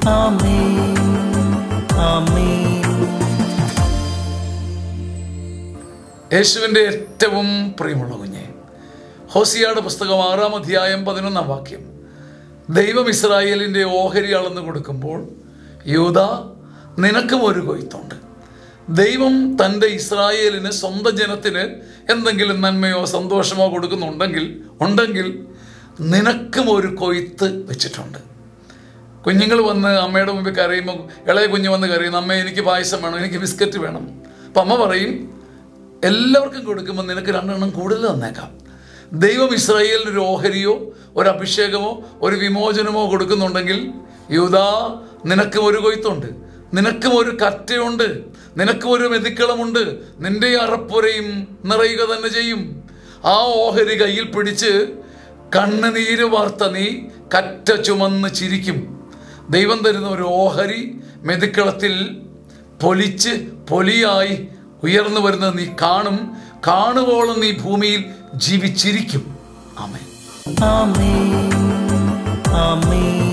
ആമേൻ ആമേൻ. യേശുവിൻ്റെ ഏറ്റവും പ്രിയമുള്ള കുഞ്ഞെ, ഹോസിയയുടെ പുസ്തകം 6-ാം അധ്യായം 11-ാം വാക്യം. ദൈവം ഇസ്രായേലിൻ്റെ ഓഹരി അളന്നു കൊടുക്കുമ്പോൾ യൂദാ നിനക്കും ഒരു കൊയ്ത്തുണ്ട്. ദൈവം തൻ്റെ ഇസ്രായേലിന്, സ്വന്തം ജനത്തിന് എന്തെങ്കിലും നന്മയോ സന്തോഷമോ ഉണ്ടെങ്കിൽ നിനക്കും ഒരു കൊയ്ത്ത് വെച്ചിട്ടുണ്ട്. കുഞ്ഞുങ്ങൾ വന്ന് അമ്മയുടെ മുമ്പിൽ കരയുമ്പോൾ, ഇളയ കുഞ്ഞ് വന്ന് കരയുന്നു, അമ്മ എനിക്ക് പായസം വേണം, എനിക്ക് ബിസ്ക്കറ്റ് വേണം. അപ്പം അമ്മ പറയും, എല്ലാവർക്കും കൊടുക്കുമ്പോൾ നിനക്ക് 2 എണ്ണം കൂടുതൽ തന്നേക്കാം. ദൈവം ഇസ്രായേലിന് ഒരു ഓഹരിയോ ഒരു അഭിഷേകമോ ഒരു വിമോചനമോ കൊടുക്കുന്നുണ്ടെങ്കിൽ, യൂദാ നിനക്കും ഒരു കൊയ്ത്തുണ്ട്, നിനക്കും ഒരു കറ്റയുണ്ട്, നിനക്കും ഒരു മെതിക്കളമുണ്ട്. നിന്റെ അറപ്പുരയും നിറയുക തന്നെ ചെയ്യും. ആ ഓഹരി കയ്യിൽ പിടിച്ച് കണ്ണുനീര് വാർത്ത നീ കറ്റ ചുമന്ന് ചിരിക്കും. ദൈവം തരുന്ന ഒരു ഓഹരി മെതിക്കളത്തിൽ പൊലിച്ച് പൊലിയായി ഉയർന്നു വരുന്നത് നീ കാണുവോളം നീ ഭൂമിയിൽ ജീവിച്ചിരിക്കും. ആമേൻ ആമേൻ ആമേൻ.